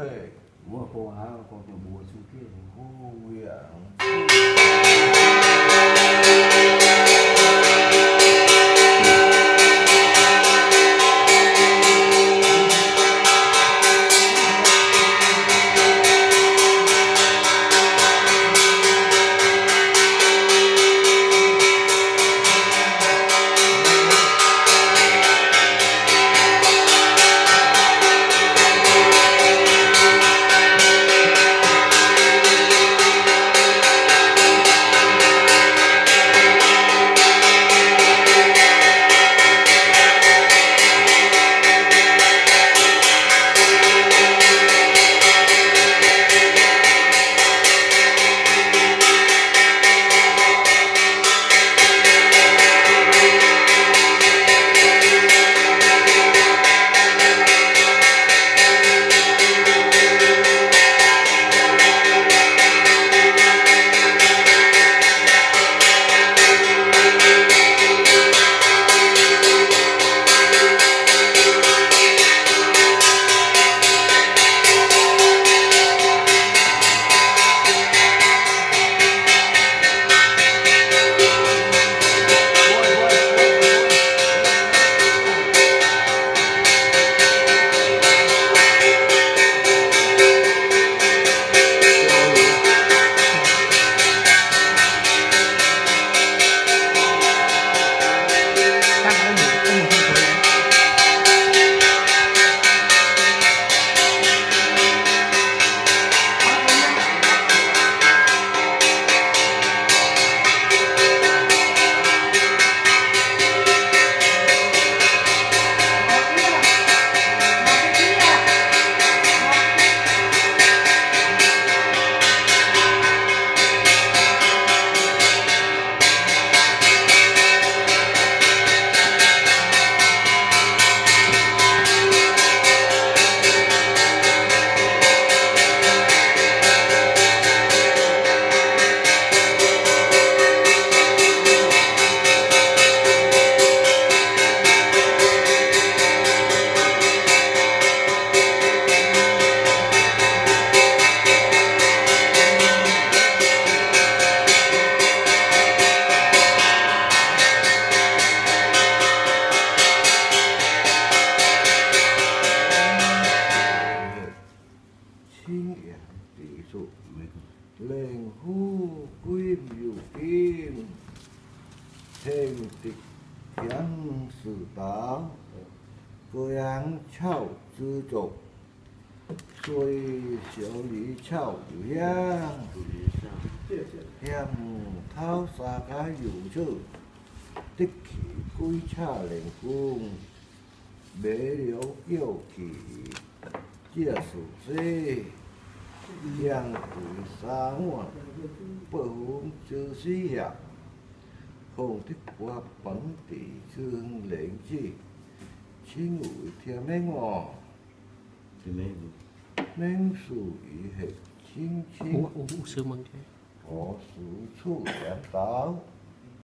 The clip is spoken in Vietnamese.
hệ mua khô há có cái bùa chú kia hô viện chính yển tỷ dụ lên hu quy biểu kim thêm tịch kiến sử táo cơ án chào tư trục xuôi xéo lý chào hiang hiang thao xa cá dụ chữ tích khí quy cha lên cung bế liễu yêu kỳ chia sủ dê hiang tuổi sáng ngoan bờ hôm chữ sĩ hiệp không thích qua bắn tỷ thương lệnh chi chi ngủ theo mấy ngò thì mấy mênh sủ ý hệ chính chính uống sữa măng chứ có sủ chủ giảm táo